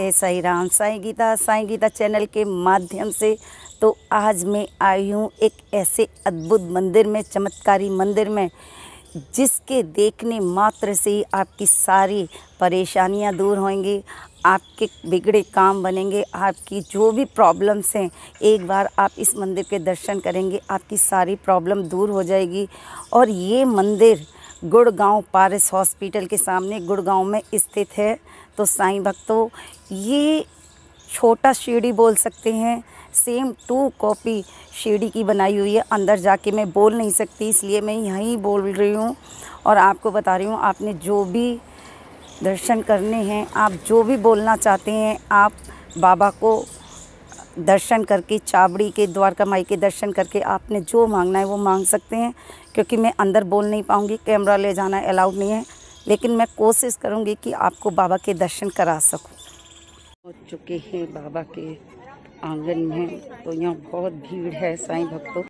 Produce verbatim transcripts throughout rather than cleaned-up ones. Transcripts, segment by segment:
जय साईं राम। साईं गीता साईं गीता चैनल के माध्यम से तो आज मैं आई हूँ एक ऐसे अद्भुत मंदिर में, चमत्कारी मंदिर में, जिसके देखने मात्र से ही आपकी सारी परेशानियाँ दूर होंगी, आपके बिगड़े काम बनेंगे, आपकी जो भी प्रॉब्लम्स हैं एक बार आप इस मंदिर के दर्शन करेंगे, आपकी सारी प्रॉब्लम दूर हो जाएगी। और ये मंदिर गुड़गांव पारस हॉस्पिटल के सामने गुड़गांव में स्थित है। तो साईं भक्तों, ये छोटा सीढ़ी बोल सकते हैं, सेम टू कॉपी सीढ़ी की बनाई हुई है। अंदर जाके मैं बोल नहीं सकती, इसलिए मैं यहीं बोल रही हूँ और आपको बता रही हूँ। आपने जो भी दर्शन करने हैं, आप जो भी बोलना चाहते हैं, आप बाबा को दर्शन करके, चाबड़ी के, द्वारका माई के दर्शन करके आपने जो मांगना है वो मांग सकते हैं। क्योंकि मैं अंदर बोल नहीं पाऊँगी, कैमरा ले जाना अलाउड नहीं है, लेकिन मैं कोशिश करूँगी कि आपको बाबा के दर्शन करा सकूँ। पहुँच चुके हैं बाबा के आंगन में, तो यहाँ बहुत भीड़ है साईं भक्तों।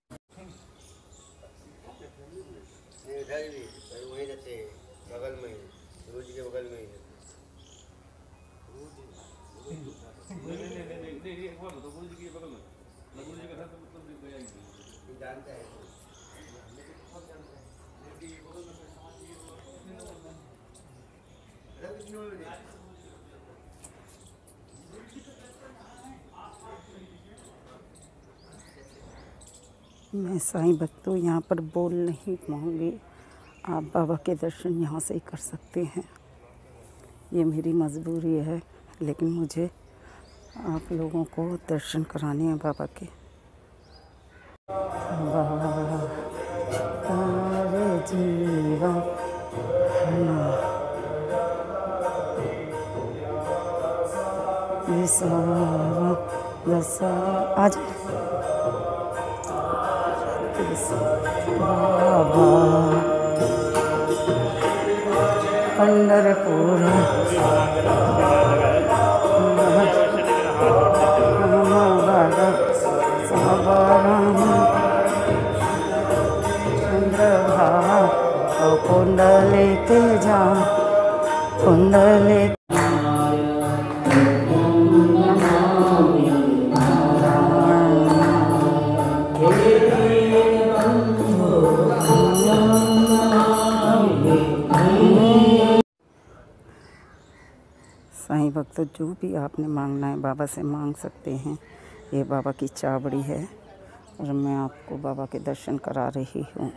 मैं साईं भक्तों यहाँ पर बोल नहीं पाऊँगी, आप बाबा के दर्शन यहाँ से ही कर सकते हैं। ये मेरी मजबूरी है, लेकिन मुझे आप लोगों को दर्शन कराने हैं बाबा के। बाबा जीवा आज बाबा पंढरपूर चंद्रभा कुंड लेके जा कुंड ले साईं भक्तों, जो भी आपने मांगना है बाबा से मांग सकते हैं। ये बाबा की चाबड़ी है और मैं आपको बाबा के दर्शन करा रही हूँ।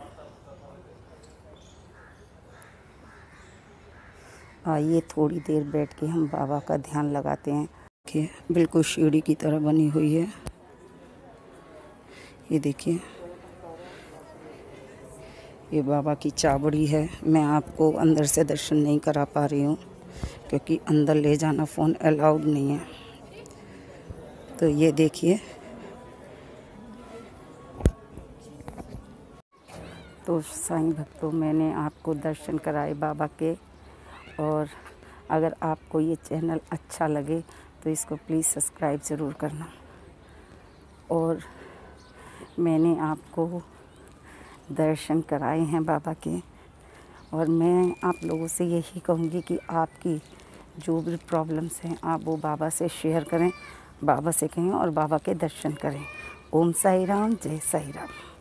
आइए थोड़ी देर बैठ के हम बाबा का ध्यान लगाते हैं। देखिए, बिल्कुल सीढ़ी की तरह बनी हुई है। ये देखिए, ये बाबा की चाबड़ी है। मैं आपको अंदर से दर्शन नहीं करा पा रही हूँ, क्योंकि अंदर ले जाना फ़ोन अलाउड नहीं है। तो ये देखिए, तो साईं भक्तों, मैंने आपको दर्शन कराए बाबा के। और अगर आपको ये चैनल अच्छा लगे तो इसको प्लीज़ सब्सक्राइब ज़रूर करना। और मैंने आपको दर्शन कराए हैं बाबा के, और मैं आप लोगों से यही कहूँगी कि आपकी जो भी प्रॉब्लम्स हैं आप वो बाबा से शेयर करें, बाबा से कहें और बाबा के दर्शन करें। ओम साईं राम, जय साईं राम।